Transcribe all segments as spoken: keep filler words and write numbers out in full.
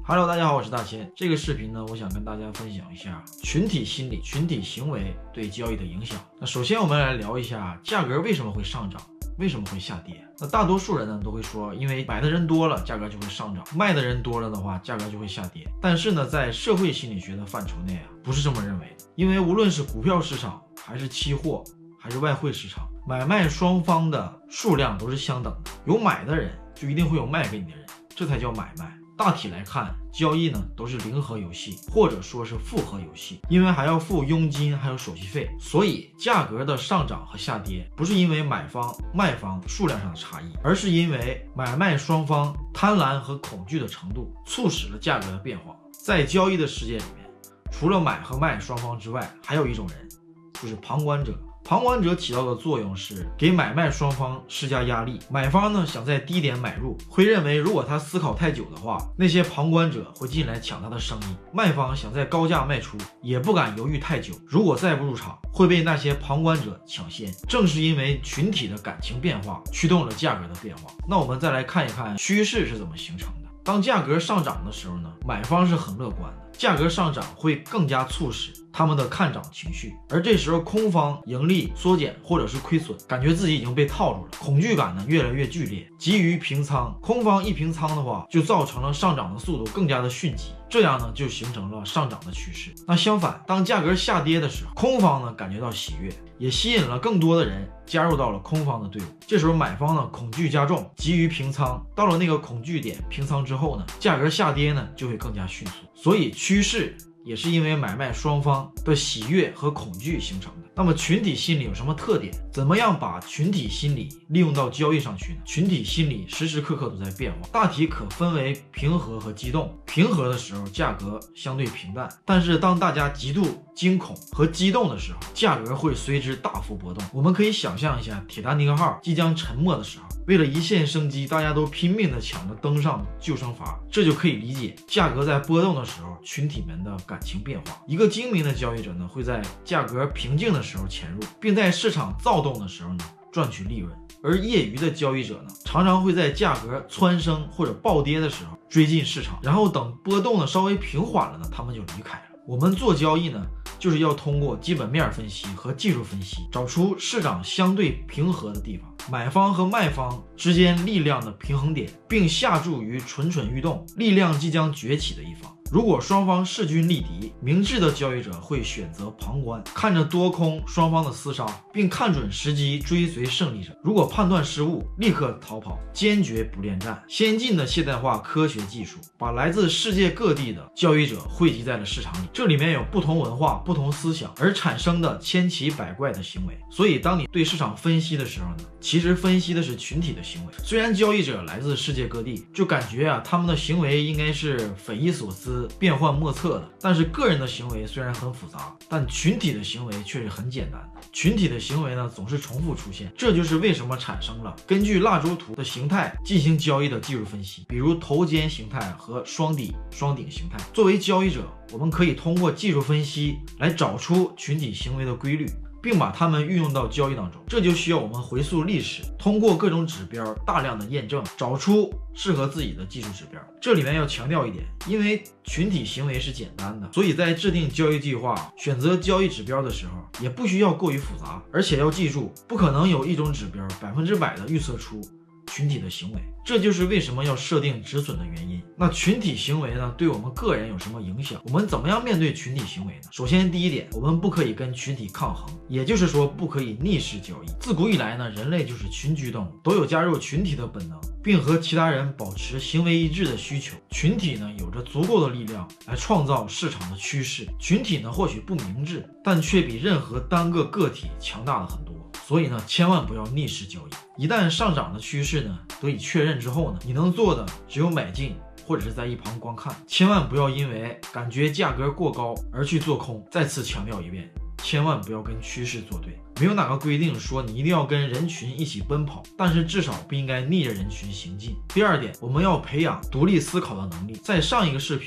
Hello， 大家好，我是大千。这个视频呢，我想跟大家分享一下群体心理、群体行为对交易的影响。那首先我们来聊一下价格为什么会上涨，为什么会下跌。那大多数人呢都会说，因为买的人多了，价格就会上涨；卖的人多了的话，价格就会下跌。但是呢，在社会心理学的范畴内啊，不是这么认为的。因为无论是股票市场，还是期货，还是外汇市场，买卖双方的数量都是相等的。有买的人，就一定会有卖给你的人，这才叫买卖。大体来看，交易呢都是零和游戏，或者说是复合游戏，因为还要付佣金，还有手续费，所以价格的上涨和下跌不是因为买方卖方数量上的差异，而是因为买卖双方贪婪和恐惧的程度促使了价格的变化。在交易的世界里面，除了买和卖双方之外，还有一种人，就是旁观者。旁观者起到的作用是给买卖双方施加压力。买方呢想在低点买入，会认为如果他思考太久的话，那些旁观者会进来抢他的生意。卖方想在高价卖出，也不敢犹豫太久，如果再不入场，会被那些旁观者抢先。正是因为群体的感情变化驱动了价格的变化。那我们再来看一看趋势是怎么形成的。当价格上涨的时候呢，买方是很乐观的，价格上涨会更加促使他们的看涨情绪，而这时候空方盈利缩减或者是亏损，感觉自己已经被套住了，恐惧感呢越来越剧烈，急于平仓。空方一平仓的话，就造成了上涨的速度更加的迅疾，这样呢就形成了上涨的趋势。那相反，当价格下跌的时候，空方呢感觉到喜悦，也吸引了更多的人加入到了空方的队伍。这时候买方呢恐惧加重，急于平仓，到了那个恐惧点平仓之后呢，价格下跌呢就会更加迅速。所以趋势也是因为买卖双方的喜悦和恐惧形成的。那么群体心理有什么特点？怎么样把群体心理利用到交易上去呢？群体心理时时刻刻都在变化，大体可分为平和和激动。平和的时候价格相对平淡，但是当大家极度惊恐和激动的时候，价格会随之大幅波动。我们可以想象一下铁达尼克号即将沉没的时候，为了一线生机，大家都拼命的抢着登上救生筏，这就可以理解价格在波动的时候群体们的感情变化。一个精明的交易者呢，会在价格平静的时候潜入，并在市场躁动的时候呢赚取利润。而业余的交易者呢，常常会在价格蹿升或者暴跌的时候追进市场，然后等波动呢稍微平缓了呢，他们就离开了。我们做交易呢，就是要通过基本面分析和技术分析，找出市场相对平和的地方，买方和卖方之间力量的平衡点，并下注于蠢蠢欲动、力量即将崛起的一方。如果双方势均力敌，明智的交易者会选择旁观，看着多空双方的厮杀，并看准时机追随胜利者。如果判断失误，立刻逃跑，坚决不恋战。先进的现代化科学技术把来自世界各地的交易者汇集在了市场里，这里面有不同文化、不同思想而产生的千奇百怪的行为。所以当你对市场分析的时候呢，其实分析的是群体的行为。虽然交易者来自世界各地，就感觉啊他们的行为应该是匪夷所思、变幻莫测的，但是个人的行为虽然很复杂，但群体的行为却是很简单的。群体的行为呢总是重复出现，这就是为什么产生了根据蜡烛图的形态进行交易的技术分析，比如头肩形态和双底双顶形态。作为交易者，我们可以通过技术分析来找出群体行为的规律，并把它们运用到交易当中。这就需要我们回溯历史，通过各种指标大量的验证，找出适合自己的技术指标。这里面要强调一点，因为群体行为是简单的，所以在制定交易计划、选择交易指标的时候，也不需要过于复杂。而且要记住，不可能有一种指标百分之百的预测出群体的行为，这就是为什么要设定止损的原因。那群体行为呢，对我们个人有什么影响？我们怎么样面对群体行为呢？首先第一点，我们不可以跟群体抗衡，也就是说不可以逆势交易。自古以来呢，人类就是群居动物，都有加入群体的本能，并和其他人保持行为一致的需求。群体呢有着足够的力量来创造市场的趋势。群体呢或许不明智，但却比任何单个个体强大了很多。所以呢，千万不要逆势交易。一旦上涨的趋势呢得以确认之后呢，你能做的只有买进，或者是在一旁观看。千万不要因为感觉价格过高而去做空。再次强调一遍，千万不要跟趋势作对。没有哪个规定说你一定要跟人群一起奔跑，但是至少不应该逆着人群行进。第二点，我们要培养独立思考的能力。在上一个视频里呢，我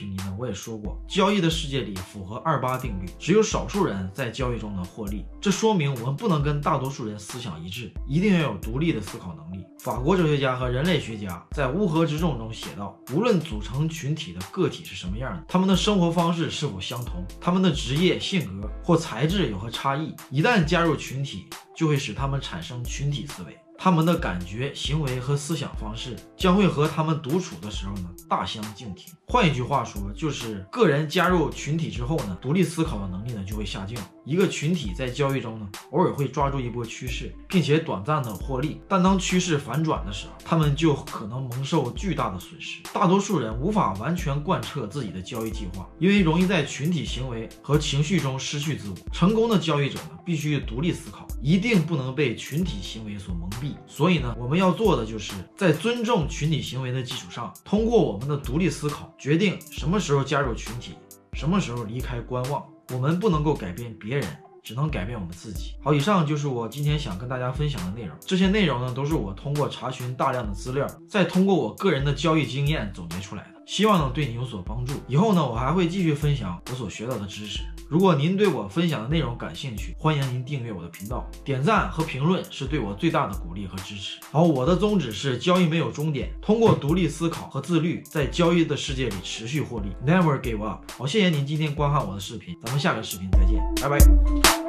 我也说过，交易的世界里符合二八定律，只有少数人在交易中能获利。这说明我们不能跟大多数人思想一致，一定要有独立的思考能力。法国哲学家和人类学家在《乌合之众》中写道，无论组成群体的个体是什么样的，他们的生活方式是否相同，他们的职业、性格或才智有何差异，一旦加入群体，就会使他们产生群体思维。他们的感觉、行为和思想方式将会和他们独处的时候呢大相径庭。换一句话说，就是个人加入群体之后呢，独立思考的能力呢就会下降。一个群体在交易中呢，偶尔会抓住一波趋势，并且短暂的获利，但当趋势反转的时候，他们就可能蒙受巨大的损失。大多数人无法完全贯彻自己的交易计划，因为容易在群体行为和情绪中失去自我。成功的交易者呢，必须独立思考，一定不能被群体行为所蒙蔽。所以呢，我们要做的就是在尊重群体行为的基础上，通过我们的独立思考，决定什么时候加入群体，什么时候离开观望。我们不能够改变别人，只能改变我们自己。好，以上就是我今天想跟大家分享的内容。这些内容呢，都是我通过查询大量的资料，再通过我个人的交易经验总结出来的，希望能对你有所帮助。以后呢，我还会继续分享我所学到的知识。如果您对我分享的内容感兴趣，欢迎您订阅我的频道，点赞和评论是对我最大的鼓励和支持。好，我的宗旨是交易没有终点，通过独立思考和自律，在交易的世界里持续获利 ，Never give up。好，谢谢您今天观看我的视频，咱们下个视频再见，拜拜。